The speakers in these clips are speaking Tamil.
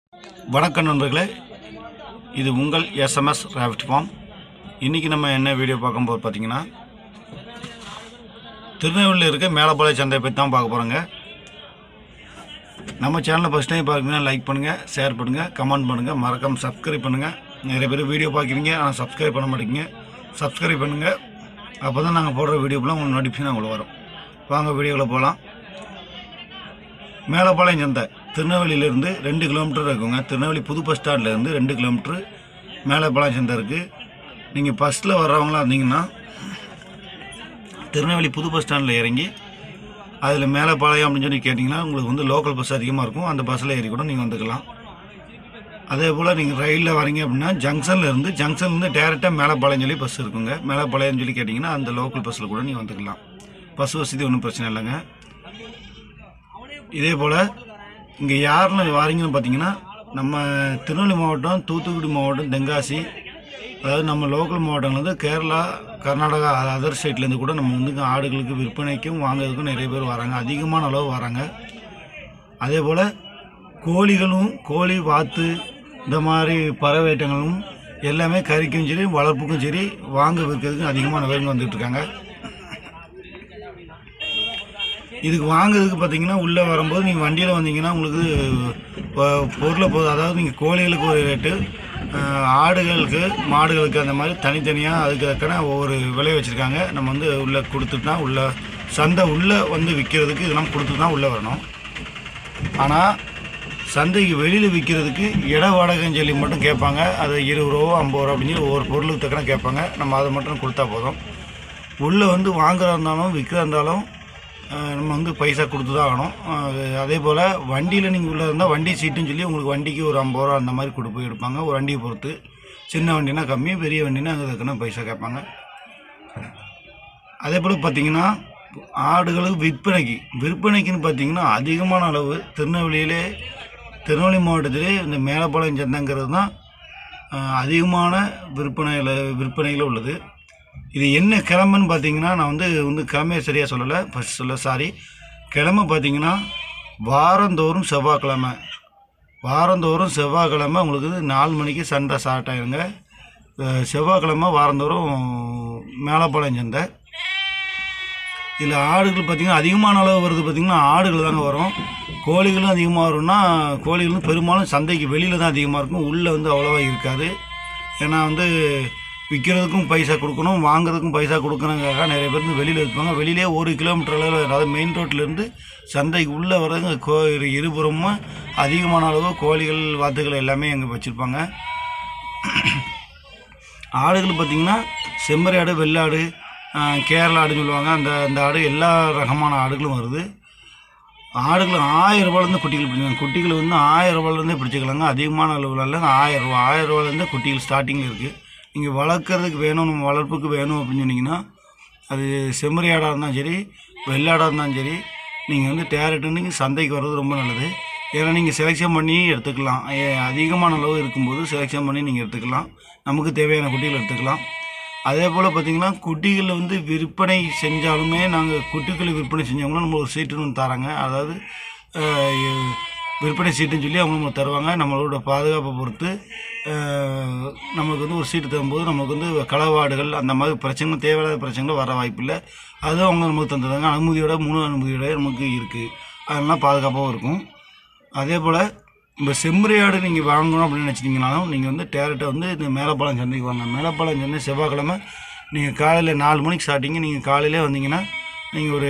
வணக்கம் நண்பர்களே, இது உங்கள் எஸ்எம்எஸ் ராபிட் ஃபார்ம். இன்றைக்கி நம்ம என்ன வீடியோ பார்க்கும்போது பார்த்தீங்கன்னா, திருநெல்வேலியில் இருக்க மேலப்பாளைய சந்தையை பற்றி தான் பார்க்க போகிறோங்க. நம்ம சேனலை ஃபஸ்ட் டைம் பார்க்குறீங்கன்னா லைக் பண்ணுங்கள், ஷேர் பண்ணுங்கள், கமெண்ட் பண்ணுங்கள், மறக்காமல் சப்ஸ்கிரைப் பண்ணுங்கள். நிறைய பேர் வீடியோ பார்க்குறீங்க ஆனால் சப்ஸ்கிரைப் பண்ண மாட்டேங்க. சப்ஸ்கிரைப் பண்ணுங்கள், அப்போ தான் நாங்கள் போடுற வீடியோக்கெலாம் உங்களுக்கு நோட்டிஃபிகேஷன் உங்களுக்கு வரும். வாங்க வீடியோவில் போகலாம். மேலப்பாளையம் சந்தை திருநெல்வேலியிலேருந்து 2 கிலோமீட்டர் இருக்குங்க. திருநெல்வேலி புது பஸ் ஸ்டாண்ட்லேருந்து 2 கிலோமீட்ரு மேலப்பாளையம் சந்தை இருக்குது. நீங்கள் பஸ்ஸில் வர்றவங்களாம் இருந்தீங்கன்னா திருநெல்வேலி புது பஸ் ஸ்டாண்டில் இறங்கி அதில் மேலப்பாளையம் அப்படின்னு சொல்லி கேட்டிங்கன்னா உங்களுக்கு வந்து லோக்கல் பஸ் அதிகமாக இருக்கும். அந்த பஸ்ஸில் ஏறி கூட நீங்கள் வந்துக்கலாம். அதே போல் நீங்கள் ரயிலில் வரீங்க அப்படின்னா ஜங்ஷன்லேருந்து டேரெக்டாக மேலப்பாளையம் சொல்லி பஸ் இருக்குங்க. மேலப்பாளையம்னு சொல்லி கேட்டிங்கன்னா அந்த லோக்கல் பஸ்ஸில் கூட நீங்கள் வந்துக்கலாம். பஸ் வசதி ஒன்றும் பிரச்சனை இல்லைங்க. இதே போல் இங்கே யாருன்னு வாரீங்கன்னு பார்த்தீங்கன்னா, நம்ம திருநெல்வேலி மாவட்டம், தூத்துக்குடி மாவட்டம், தென்காசி, அதாவது நம்ம லோக்கல் மாவட்டங்கள்லேருந்து கேரளா, கர்நாடகா, அதர் ஸ்டேட்லேருந்து கூட நம்ம வந்து ஆடுகளுக்கு விற்பனைக்கும் வாங்குறதுக்கும் நிறைய பேர் வராங்க. அதிகமான அளவு வராங்க. அதே போல் கோழிகளும், கோழி, வாத்து, இந்த மாதிரி பறவை ஐட்டங்களும் எல்லாமே கறிக்கும் சரி வளர்ப்புக்கும் சரி வாங்க விற்கிறதுக்கு அதிகமான பேருங்க வந்துட்டுருக்காங்க. இதுக்கு வாங்குறதுக்கு பார்த்தீங்கன்னா உள்ளே வரும்போது நீங்கள் வண்டியில் வந்தீங்கன்னா உங்களுக்கு பொருளை அதாவது நீங்கள் கோழிகளுக்கு ஒரு ரேட்டு, ஆடுகளுக்கு, மாடுகளுக்கு அந்த மாதிரி தனித்தனியாக அதுக்கான ஒவ்வொரு விலை வச்சுருக்காங்க. நம்ம வந்து உள்ளே கொடுத்துட்டு தான் உள்ள சந்தை உள்ளே வந்து விற்கிறதுக்கு இதெல்லாம் கொடுத்து தான் உள்ளே வரணும். ஆனால் சந்தைக்கு வெளியில் விற்கிறதுக்கு இட வாடகைன்னு சொல்லி மட்டும் கேட்பாங்க. அது 20 ரூபா 50 ரூபா அப்படின்னு சொல்லி ஒவ்வொரு பொருளுக்கு தக்கன கேட்பாங்க. நம்ம அதை மட்டும் கொடுத்தா போதும். உள்ளே வந்து வாங்குறதா இருந்தாலும் விற்கிறதா இருந்தாலும் நம்ம வந்து பைசா கொடுத்து தான் ஆகணும். அதே போல் வண்டியில் நீங்கள் உள்ளே இருந்தால் வண்டி சீட்டுன்னு சொல்லி உங்களுக்கு வண்டிக்கு ஒரு 50 ரூபா அந்த மாதிரி கொண்டு போய் எடுப்பாங்க. ஒரு வண்டியை பொறுத்து சின்ன வண்டினா கம்மி, பெரிய வண்டினா அதுக்குன்னு பைசா கேட்பாங்க. அதே போல் பார்த்திங்கன்னா ஆடுகளுக்கு விற்பனைக்குன்னு பார்த்திங்கன்னா அதிகமான அளவு திருநெல்வேலி மாவட்டத்திலே இந்த மேலப்பாளையம் சந்தைங்கிறது தான் அதிகமான விற்பனையில் உள்ளது. இது என்ன கிழமைன்னு பார்த்தீங்கன்னா, நான் வந்து கிழமையை சரியாக சொல்லலை, ஃபஸ்ட் சாரி. கிழமை பார்த்தீங்கன்னா வாரந்தோறும் செவ்வாய்க்கிழமை உங்களுக்கு 4 மணிக்கு சந்தை ஸ்டார்ட் ஆகிருங்க. செவ்வாய்க்கிழமை வாரந்தோறும் மேலப்பாளையம் சந்தை. இதில் ஆடுகள் பார்த்திங்கன்னா அதிகமான அளவு வருது. பார்த்திங்கன்னா ஆடுகள் தாங்க வரும். கோழிகளும் அதிகமாக வரும்னா கோழிகளும் பெரும்பாலும் சந்தைக்கு வெளியில் தான் அதிகமாக இருக்கும். உள்ளே வந்து அவ்வளோவா இருக்காது. ஏன்னா வந்து விற்கிறதுக்கும் பைசா கொடுக்கணும், வாங்குறதுக்கும் பைசா கொடுக்கணுங்கிறக்காக நிறைய பேர் வெளியில் இருப்பாங்க. வெளியிலே 1 கிலோமீட்டர் அளவில், அதாவது மெயின் ரோட்லேருந்து சந்தைக்கு உள்ளே வர்றதுங்க இருபுறமும் அதிகமான அளவு கோழிகள், வாத்துகள் எல்லாமே அங்கே வச்சுருப்பாங்க. ஆடுகள் பார்த்திங்கன்னா செம்மறி ஆடு, வெள்ளாடு, கேரளா ஆடுன்னு சொல்லுவாங்க. அந்த ஆடு எல்லா ரகமான ஆடுகளும் வருது. ஆடுகள் 1000 ரூபாலேருந்து குட்டிகள் பிடிச்சிக்கலாம். குட்டிகள் வந்து 1000 ரூபாலேருந்தே பிடிச்சிக்கலாங்க. அதிகமான அளவில் இல்லை, 1000 ரூபாலேருந்து குட்டிகள் ஸ்டார்டிங்கில் இருக்குது. நீங்கள் வளர்க்குறதுக்கு வேணும், நம்ம வளர்ப்புக்கு வேணும் அப்படின்னு சொன்னீங்கன்னா, அது செம்மறி ஆடாக இருந்தாலும் சரி, வெள்ளாடாக இருந்தாலும் சரி, நீங்கள் வந்து டேரெக்டாக நீங்கள் சந்தைக்கு வர்றது ரொம்ப நல்லது. ஏன்னா நீங்கள் செலெக்ஷன் பண்ணி எடுத்துக்கலாம். அதிகமான அளவு இருக்கும்போது செலெக்ஷன் பண்ணி நீங்கள் எடுத்துக்கலாம். நமக்கு தேவையான குட்டிகள் எடுத்துக்கலாம். அதே போல் பார்த்திங்கன்னா குட்டிகளை வந்து விற்பனை செஞ்சாலுமே நாங்கள் குட்டிகளை விற்பனை செஞ்சவங்களும் நம்ம ஒரு சீட்டுன்னு ஒன்று தராங்க. அதாவது விற்பனை சீட்டுன்னு சொல்லி அவங்க நம்ம தருவாங்க. நம்மளோட பாதுகாப்பை பொறுத்து நமக்கு வந்து ஒரு சீட்டு தரும்போது நமக்கு வந்து களவாடுகள் அந்த மாதிரி பிரச்சனைகள், தேவையில்லாத பிரச்சனைகள் வர வாய்ப்பில்லை. அதுவும் அவங்க நமக்கு தந்துடுறாங்க. முழு அனுமதியோட நமக்கு இருக்குது. அதெல்லாம் பாதுகாப்பாகவும் இருக்கும். அதே போல் இப்போ செம்மறி ஆடு நீங்கள் வாங்கணும் அப்படின்னு நினச்சிட்டிங்கனாலும் நீங்கள் வந்து டேரெக்டாக வந்து இந்த மேலப்பாளையம் சந்தைக்கு வாங்க. மேலப்பாளையம் சந்தை செவ்வாய்க்கிழமை நீங்கள் காலையில் 4 மணிக்கு ஸ்டார்டிங்கு. நீங்கள் காலையிலே வந்தீங்கன்னா நீங்கள் ஒரு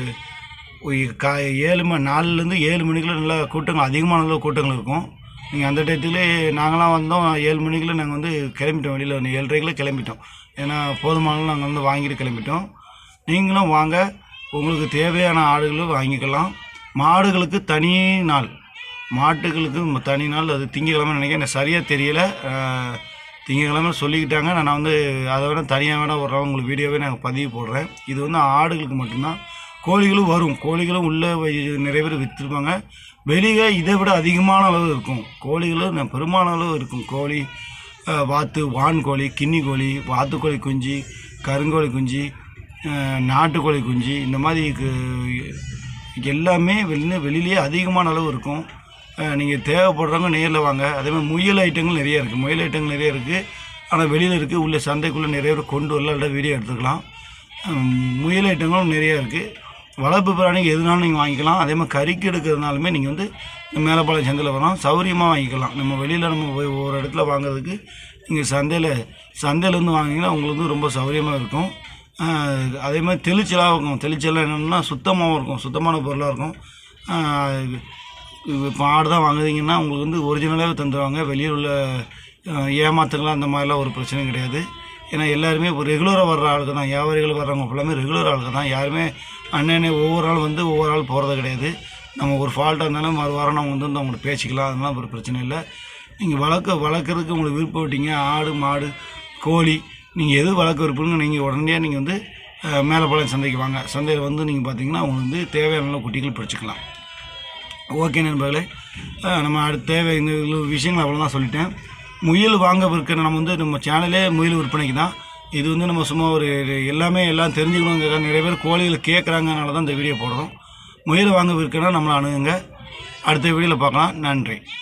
4லேருந்து 7 மணிக்குள்ள நல்லா கூட்டங்கள், அதிகமான அளவு கூட்டங்கள் இருக்கும். நீங்கள் அந்த டயத்துலேயே நாங்களாம் வந்தோம் 7 மணிக்குள்ளே நாங்கள் வந்து கிளம்பிட்டோம். வெளியில் வந்து 7:30 கிளம்பிட்டோம். ஏன்னா போதுமான நாங்கள் வந்து வாங்கிட்டு கிளம்பிட்டோம். நீங்களும் வாங்க, உங்களுக்கு தேவையான ஆடுகளும் வாங்கிக்கலாம். மாடுகளுக்கு தனி நாள், மாட்டுகளுக்கு தனி நாள். அது திங்கக்கிழமை நினைக்கிறேன், எனக்கு சரியாக தெரியலை. திங்கக்கிழமை சொல்லிக்கிட்டாங்க. நான் வந்து அதை விட தனியாக வேணால் ஒரு உங்களுக்கு வீடியோவே நான் பதிவு போடுறேன். இது வந்து ஆடுகளுக்கு மட்டும்தான். கோழிகளும் வரும். கோழிகளும் உள்ளே நிறைய பேர் விற்றுருப்பாங்க. வெளியே இதை விட அதிகமான அளவு இருக்கும். கோழிகளும் பெருமான அளவு இருக்கும். கோழி, வாத்து, வான்கோழி, கின்னி கோழி, வாத்துக்கோழி குஞ்சு, கருங்கோழி குஞ்சு, நாட்டுக்கோழி குஞ்சு, இந்த மாதிரி எல்லாமே வெளியிலே அதிகமான அளவு இருக்கும். நீங்கள் தேவைப்படுறவங்க நேரில் வாங்க. அதேமாதிரி முயல் ஐட்டங்கள் நிறைய இருக்குது, முயல் ஐட்டங்கள் நிறைய இருக்குது. ஆனால் வெளியில் இருக்குது, உள்ள சந்தைக்குள்ளே நிறைய பேர் கொண்டு வரல, வீடியோ எடுத்துக்கலாம். முயல் ஐட்டங்களும் நிறையா இருக்குது. வளர்ப்பு பிராணிக்கு எதுனாலும் நீங்கள் வாங்கிக்கலாம். அதே மாதிரி கறிக்கு எடுக்கிறதுனாலுமே நீங்கள் வந்து மேலப்பாளையம் சந்தையில் வரோம், சௌகரியமாக வாங்கிக்கலாம். நம்ம வெளியில் நம்ம போய் ஒரு இடத்துல வாங்குறதுக்கு நீங்கள் சந்தையிலேருந்து வாங்கிங்கன்னா உங்களுக்கு வந்து ரொம்ப சௌகரியமாக இருக்கும். அதே மாதிரி தெளிச்சலாக இருக்கும். தெளிச்சலாக என்னென்னா சுத்தமாகவும் இருக்கும், சுத்தமான பொருளாக இருக்கும். இப்போ ஆடு தான் வாங்குறீங்கன்னா உங்களுக்கு வந்து ஒரிஜினலாகவே தந்துடுவாங்க. வெளியில் உள்ள ஏமாத்துக்கலாம் அந்த மாதிரிலாம் ஒரு பிரச்சனையும் கிடையாது. ஏன்னா எல்லாருமே இப்போ ரெகுலராக வர்ற ஆளுக்கு தான், வியாபாரிகள் வர்றவங்க ஃபுல்லாமே ரெகுலர் ஆளுக்கு தான். யாருமே அண்ணனே ஒவ்வொரு ஆள் வந்து ஒவ்வொரு ஆள் போகிறது கிடையாது. நம்ம ஒரு ஃபால்ட்டாக இருந்தாலும் மறு வாரம் நம்ம வந்து அவங்கள்ட்ட பேசிக்கலாம், அதெல்லாம் ஒரு பிரச்சனை இல்லை. நீங்கள் வளர்க்குறதுக்கு உங்களுக்கு விருப்பப்பட்டீங்க, ஆடு மாடு கோழி நீங்கள் எது வளர்க்க விருப்பம்னு நீங்கள் உடனே நீங்கள் வந்து மேலப்பாளையம் சந்தைக்கு வாங்க. சந்தையில் வந்து நீங்கள் பார்த்தீங்கன்னா உங்களுக்கு வந்து தேவையான குட்டிகள் பிடிச்சிக்கலாம். ஓகே நண்பர்களே, நம்ம அடுத்த தேவை இந்த விஷயங்கள் அவ்வளோதான் சொல்லிட்டேன். முயல் வாங்க விற்கிற நம்ம வந்து நம்ம சேனலே முயல் விற்பனைக்கு தான். இது வந்து நம்ம சும்மா ஒரு எல்லாம் தெரிஞ்சுக்கணுங்க. நிறைய பேர் கோழிகள் கேட்குறாங்கனால தான் இந்த வீடியோ போடுறோம். முயல் வாங்க விற்கனா நம்மளை அணுகுங்க. அடுத்த வீடியோவில் பார்க்கலாம். நன்றி.